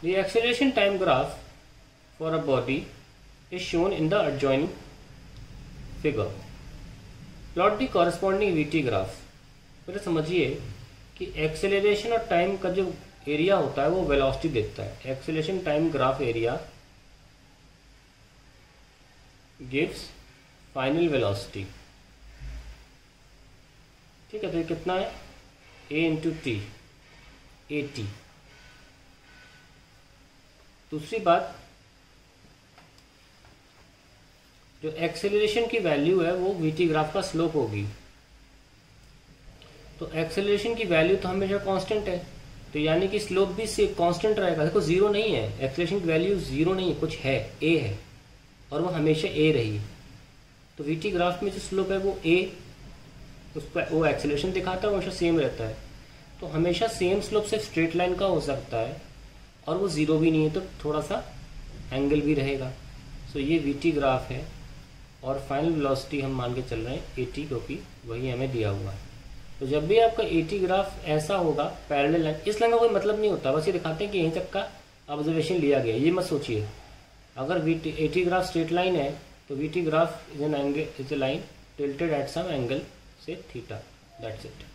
The acceleration time graph for a body is shown in the adjoining figure. Plot the corresponding vt graph. पहले समझिए कि acceleration और time का जो area होता है वो वेलोसिटी देता है. Acceleration time graph area gives final velocity. ठीक है, तो ये कितना है? a into t, a t. दूसरी बात, जो एक्सेलरेशन की वैल्यू है वो वीटी ग्राफ का स्लोप होगी. तो एक्सेलरेशन की वैल्यू तो हमेशा कांस्टेंट है, तो यानी कि स्लोप भी से कांस्टेंट रहेगा. देखो जीरो नहीं है, एक्सेलरेशन की वैल्यू जीरो नहीं है, कुछ है, ए है, और वो हमेशा ए रही. तो वीटी ग्राफ में जो स्लोप है वो ए, उस पर वो एक्सेलरेशन दिखाता है, हमेशा सेम रहता है. तो हमेशा सेम स्लोप सिर्फ स्ट्रेट लाइन का हो सकता है, और वो ज़ीरो भी नहीं है, तो थोड़ा सा एंगल भी रहेगा. सो ये वीटी ग्राफ है, और फाइनल वेलोसिटी हम मान के चल रहे हैं 80, क्योंकि वही हमें दिया हुआ है. तो जब भी आपका 80 ग्राफ ऐसा होगा पैरेलल लाइन, इस लाइन का कोई मतलब नहीं होता, बस ये दिखाते हैं कि यहीं तक का ऑब्जर्वेशन लिया गया. ये मत सोचिए. अगर वीटी 80 ग्राफ स्ट्रेट लाइन है तो VT graph is an angle, is a line tilted at some angle से थीटा. That's it.